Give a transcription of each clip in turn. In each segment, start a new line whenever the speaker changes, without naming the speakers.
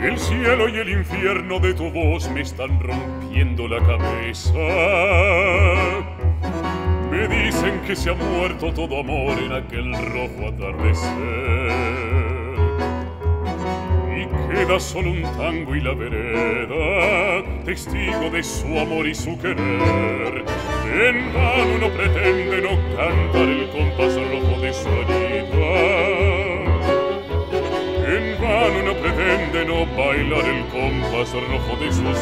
El cielo y el infierno de tu voz me están rompiendo la cabeza. Me dicen que se ha muerto todo amor en aquel rojo atardecer. Y queda solo un tango y la vereda, testigo de su amor y su querer. En vano uno pretende no cantar el compás rojo de su herida. En vano uno pretende no bailar el compás rojo de sus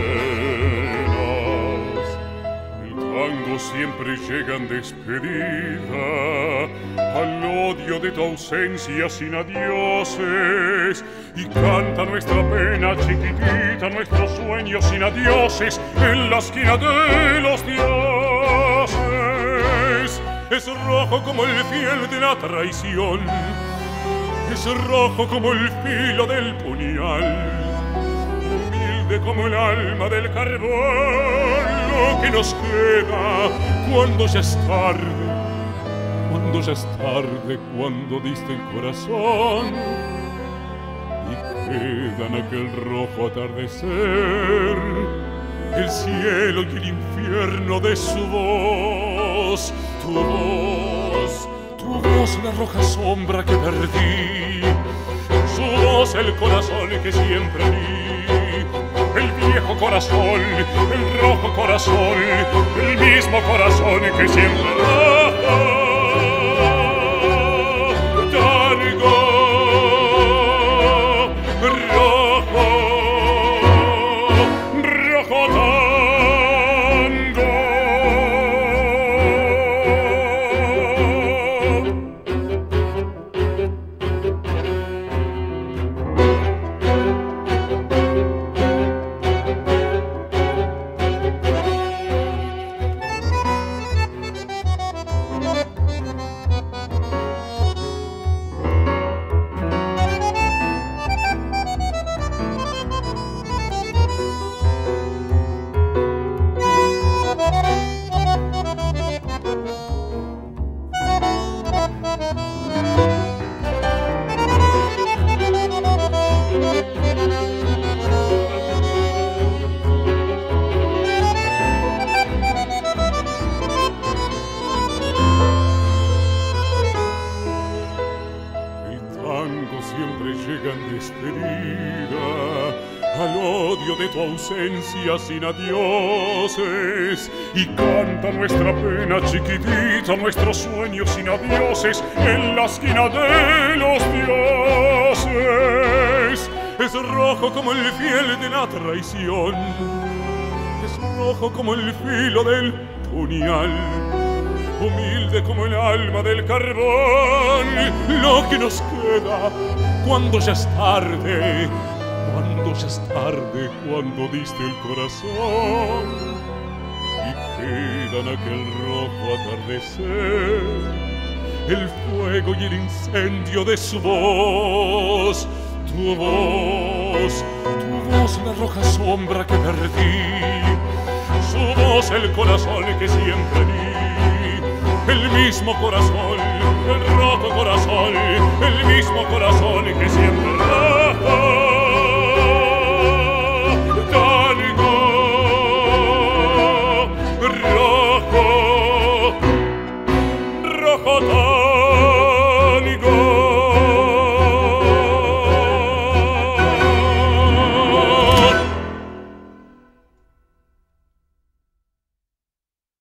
penas. El tango siempre llega en despedida al odio de tu ausencia sin adioses, y canta nuestra pena chiquitita, nuestros sueños sin adioses en la esquina de los dioses. Es rojo como el fiel de la traición, es rojo como el filo del puñal, humilde como el alma del carbón. Lo que nos queda cuando ya es tarde, cuando ya es tarde, cuando diste el corazón. Y queda en aquel rojo atardecer el cielo y el infierno de su voz, tu voz. Tu voz, la roja sombra que perdí, su voz, el corazón que siempre di, el viejo corazón, el rojo corazón, el mismo corazón que siempre rojo. Tango, rojo, rojo tango. Siempre llegan despedida al odio de tu ausencia sin adioses, y canta nuestra pena chiquitita, nuestros sueños sin adioses en la esquina de los dioses. Es rojo como el fiel de la traición, es rojo como el filo del puñal, humilde como el alma del carbón. Lo que nos queda cuando ya es tarde, cuando ya es tarde, cuando diste el corazón. Y queda en aquel rojo atardecer el fuego y el incendio de su voz, tu voz, la roja sombra que perdí, su voz, el corazón que siempre di. El mismo corazón, el rojo corazón, el mismo corazón que siempre rojo.